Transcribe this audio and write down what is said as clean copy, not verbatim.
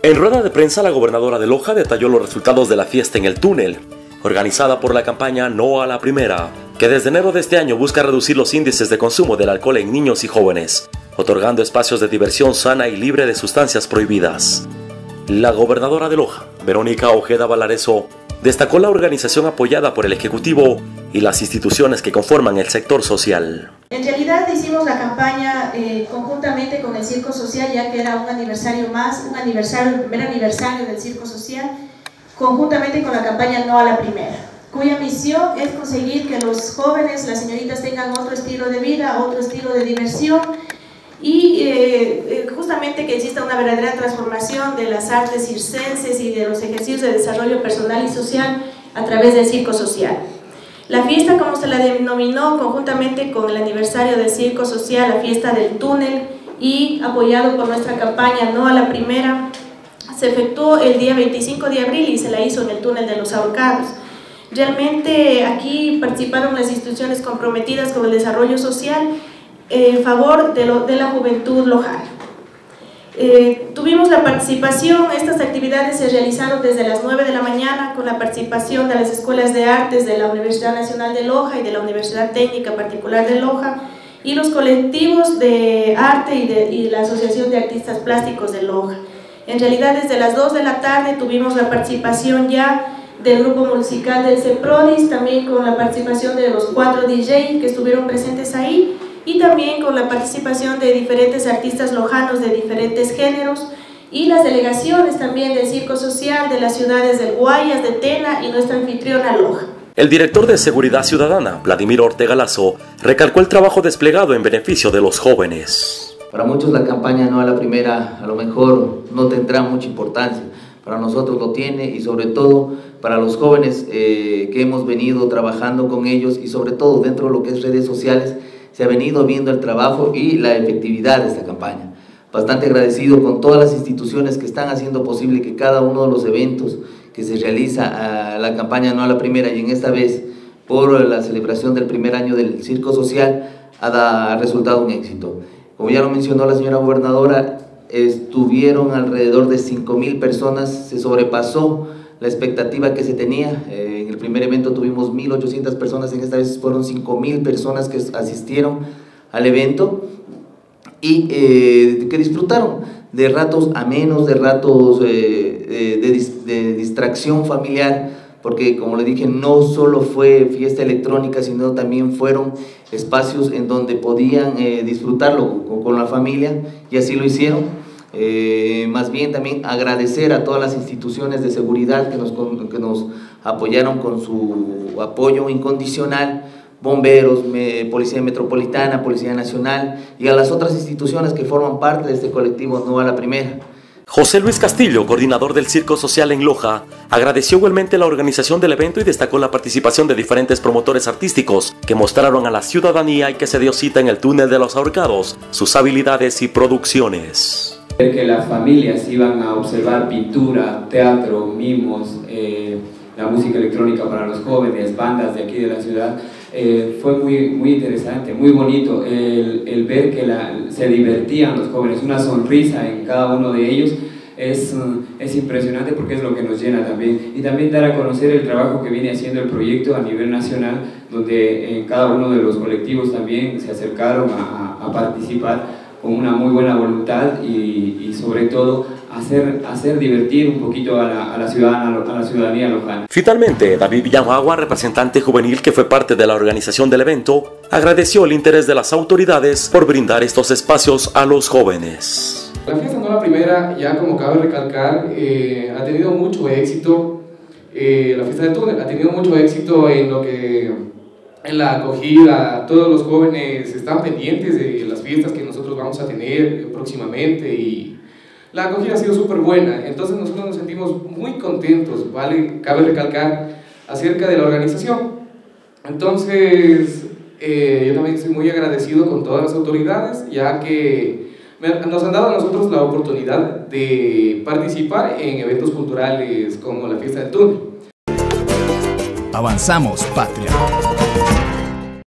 En rueda de prensa, la gobernadora de Loja detalló los resultados de la fiesta en el túnel, organizada por la campaña No a la Primera, que desde enero de este año busca reducir los índices de consumo del alcohol en niños y jóvenes, otorgando espacios de diversión sana y libre de sustancias prohibidas. La gobernadora de Loja, Verónica Ojeda Valareso, destacó la organización apoyada por el Ejecutivo y las instituciones que conforman el sector social. En realidad hicimos la campaña conjuntamente con el Circo Social, ya que era un aniversario más, el primer aniversario del Circo Social, conjuntamente con la campaña No a la Primera, cuya misión es conseguir que los jóvenes, las señoritas tengan otro estilo de vida, otro estilo de diversión y justamente que exista una verdadera transformación de las artes circenses y de los ejercicios de desarrollo personal y social a través del Circo Social. La fiesta, como se la denominó conjuntamente con el aniversario del Circo Social, la fiesta del túnel, y apoyado por nuestra campaña No a la Primera, se efectuó el día 25 de abril y se la hizo en el túnel de los Ahorcados. Realmente aquí participaron las instituciones comprometidas con el desarrollo social en favor de la juventud lojana. Tuvimos la participación, estas actividades se realizaron desde las 9 de la mañana con la participación de las escuelas de artes de la Universidad Nacional de Loja y de la Universidad Técnica Particular de Loja y los colectivos de arte y la Asociación de Artistas Plásticos de Loja. En realidad desde las 2 de la tarde tuvimos la participación ya del grupo musical del CEPRODIS, también con la participación de los 4 DJ que estuvieron presentes ahí, y también con la participación de diferentes artistas lojanos de diferentes géneros y las delegaciones también del Circo Social de las ciudades del Guayas, de Tena y nuestra anfitriona Loja. El director de Seguridad Ciudadana, Vladimir Ortega Lazo, recalcó el trabajo desplegado en beneficio de los jóvenes. Para muchos la campaña No a la Primera a lo mejor no tendrá mucha importancia, para nosotros lo tiene y sobre todo para los jóvenes que hemos venido trabajando con ellos y sobre todo dentro de lo que es redes sociales, se ha venido viendo el trabajo y la efectividad de esta campaña. Bastante agradecido con todas las instituciones que están haciendo posible que cada uno de los eventos que se realiza a la campaña No a la Primera y en esta vez por la celebración del primer año del Circo Social ha resultado un éxito. Como ya lo mencionó la señora gobernadora, estuvieron alrededor de 5,000 personas, se sobrepasó la expectativa que se tenía. En el primer evento tuvimos 1,800 personas, en esta vez fueron 5,000 personas que asistieron al evento y que disfrutaron de ratos amenos, de ratos de distracción familiar, porque como le dije, no solo fue fiesta electrónica, sino también fueron espacios en donde podían disfrutarlo con la familia y así lo hicieron. Más bien también agradecer a todas las instituciones de seguridad que nos apoyaron con su apoyo incondicional, bomberos, Policía Metropolitana, Policía Nacional y a las otras instituciones que forman parte de este colectivo No a la Primera. José Luis Castillo, coordinador del Circo Social en Loja, agradeció igualmente la organización del evento y destacó la participación de diferentes promotores artísticos que mostraron a la ciudadanía y que se dio cita en el túnel de los Ahorcados sus habilidades y producciones. Que las familias iban a observar pintura, teatro, mimos, la música electrónica para los jóvenes, bandas de aquí de la ciudad, fue muy interesante, muy bonito el ver que se divertían los jóvenes, una sonrisa en cada uno de ellos. Es impresionante porque es lo que nos llena también, y también dar a conocer el trabajo que viene haciendo el proyecto a nivel nacional, donde cada uno de los colectivos también se acercaron a participar con una muy buena voluntad y sobre todo hacer divertir un poquito a la ciudadanía local. Finalmente, David Villamagua, representante juvenil que fue parte de la organización del evento, agradeció el interés de las autoridades por brindar estos espacios a los jóvenes. La fiesta No a la Primera, ya como cabe recalcar, ha tenido mucho éxito. La fiesta del túnel ha tenido mucho éxito en la acogida. Todos los jóvenes están pendientes de las fiestas que nosotros vamos a tener próximamente y la acogida ha sido súper buena. Entonces nosotros nos sentimos muy contentos, ¿vale? Cabe recalcar acerca de la organización. Entonces yo también estoy muy agradecido con todas las autoridades, ya que nos han dado a nosotros la oportunidad de participar en eventos culturales como la fiesta del túnel. Avanzamos, patria.